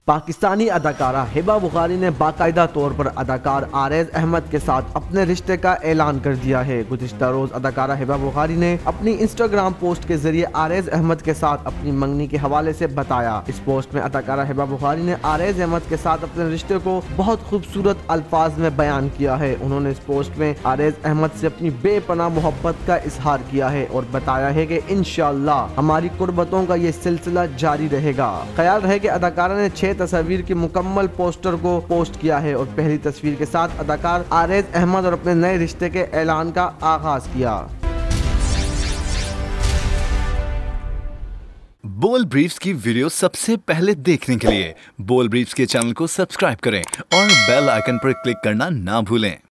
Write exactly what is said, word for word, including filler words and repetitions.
पाकिस्तानी अदाकारा हिबा बुखारी ने बाकायदा तौर पर अदाकार आरेज अहमद के साथ अपने रिश्ते का ऐलान कर दिया है। गुज़िश्ता रोज अदाकारा हिबा बुखारी ने अपनी इंस्टाग्राम पोस्ट के जरिए आरेज अहमद के साथ अपनी मंगनी के हवाले से बताया। इस पोस्ट में अदाकारा हिबा बुखारी ने आरेज अहमद के साथ अपने रिश्ते को बहुत खूबसूरत अल्फाज में बयान किया है। उन्होंने इस पोस्ट में आरेज अहमद से अपनी बेपनाह मोहब्बत का इजहार किया है और बताया है कि इंशाअल्लाह हमारी कुर्बतों का ये सिलसिला जारी रहेगा। ख्याल रहे कि अदाकारा ने छह तस्वीर के मुकम्मल पोस्टर को पोस्ट किया है और पहली तस्वीर के साथ अदाकार आरेज अहमद और अपने नए रिश्ते के ऐलान का आगाज किया। बोल ब्रीफ्स की वीडियो सबसे पहले देखने के लिए बोल ब्रीफ्स के चैनल को सब्सक्राइब करें और बेल आइकन पर क्लिक करना ना भूलें।